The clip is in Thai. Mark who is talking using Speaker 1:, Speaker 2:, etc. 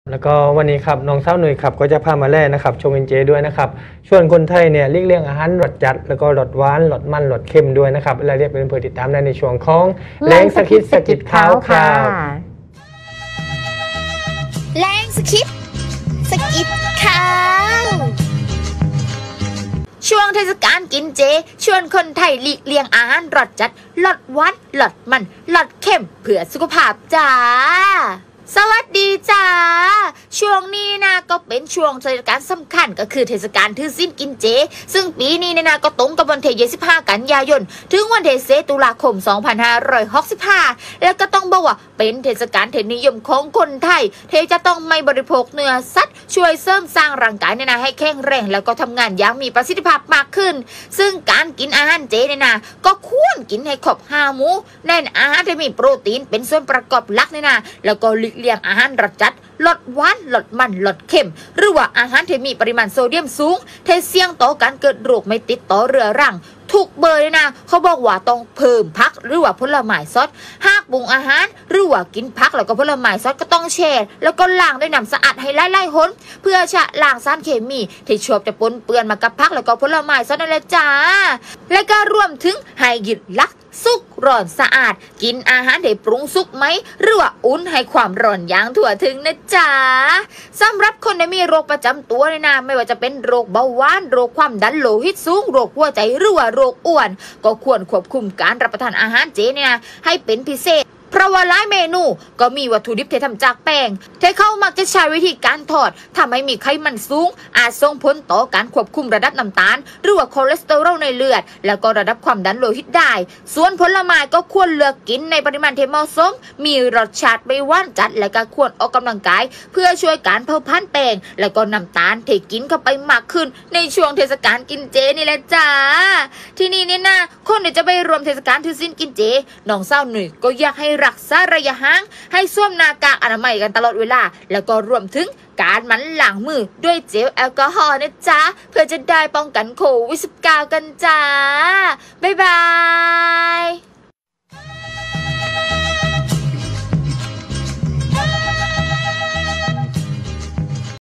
Speaker 1: แล้วก็วันนี้ครับน้องเศร้าหนุ่ยครับก็จะพามาแล่นะครับชงเอ็นเจด้วยนะครับชวนคนไทยเนี่ยเลี่ยงอาหารรสจัดแล้วก็รสหวานรสมันรสเค็มด้วยนะครับรายละเอียดเป็นเพื่อติดตามได้ในช่วงของแรงสกิดสกิดข้าวค่ะ
Speaker 2: แรงสกิดสกิดข้าวช่วงเทศกาลกินเจชวนคนไทยหลีกเลี่ยงอาหารรสจัดรสหวานรสมันรสเค็มเพื่อสุขภาพจ้าสวัสดีจ้าช่วงนี้นะก็เป็นช่วงเทศกาลสำคัญก็คือเทศกาลถือศีลกินเจซึ่งปีนี้เนี่ยนะก็ตรงกับวันที่25 กันยายนถึงวันที่4 ตุลาคม 2565แล้วก็ต้องบอกว่าเป็นเทศกาลที่นิยมของคนไทยที่จะต้องไม่บริโภคเนื้อสัตว์ช่วยเสริมสร้างร่างกายเนี่ยนะให้แข็งแรงแล้วก็ทำงานอย่างมีประสิทธิภาพมากขึ้นซึ่งการกินอาหารเจเนี่ยนะก็ควรกินให้ครบ5 หมู่แน่นอาหารที่มีโปรตีนเป็นส่วนประกอบหลักเนี่ยนะแล้วก็เลี่ยงอาหารรสจัดรสหวานรสมันรสเค็มหรือว่าอาหารที่มีปริมาณโซเดียมสูงที่เสี่ยงต่อการเกิดโรคไม่ติดต่อเรื้อรังทุกเบอร์เลยนะเขาบอกว่าต้องเพิ่มผักหรือว่าผลไม้สดหากปรุงอาหารหรือว่ากินผักแล้วก็ผลไม้สดก็ต้องแช่แล้วก็ล้างด้วยน้ำสะอาดให้ไล่หนเพื่อชะล้างสารเคมีที่ชอบจะปนเปื้อนมากับผักแล้วก็ผลไม้สดนั่นแหละจ้าและก็รวมถึงให้หยุดลักสุกร้อนสะอาดกินอาหารที่ปรุงสุกไหมหรือว่าอุ่นให้ความร้อนอย่างทั่วถึงนะจ๊ะสำหรับคนที่มีโรคประจำตัวเนี่ยนะไม่ว่าจะเป็นโรคเบาหวานโรคความดันโลหิตสูงโรคหัวใจหรือว่าโรคอ้วนก็ควรควบคุมการรับประทานอาหารเจเนี่ยนะให้เป็นพิเศษเพราะว่าหลายเมนูก็มีวัตถุดิบที่ทำจากแป้งที่เขามักจะใช้วิธีการทอดทำให้มีไขมันสูงอาจส่งผลต่อการควบคุมระดับน้ำตาลหรือว่าคอเลสเตอรอลในเลือดแล้วก็ระดับความดันโลหิตได้ส่วนผลไม้ก็ควรเลือกกินในปริมาณที่เหมาะสมมีรสชาติไม่หวานจัดและก็ควรออกกำลังกายเพื่อช่วยการเผาผลาญแป้งแล้วก็น้ำตาลที่กินเข้าไปมากขึ้นในช่วงเทศกาลกินเจนี่แหละจ้าที่นี่เนี่ยนะคนที่จะไปรวมเทศกาลถือศีลกินเจน้องเศร้าหนุ่ยก็อยากให้รักษาระยะห่างให้สวมหน้ากากอนามัยกันตลอดเวลาแล้วก็รวมถึงการหมั่นล้างมือด้วยเจลแอลกอฮอล์นะจ๊ะเพื่อจะได้ป้องกันโควิด -19 กันจ้าบ๊ายบาย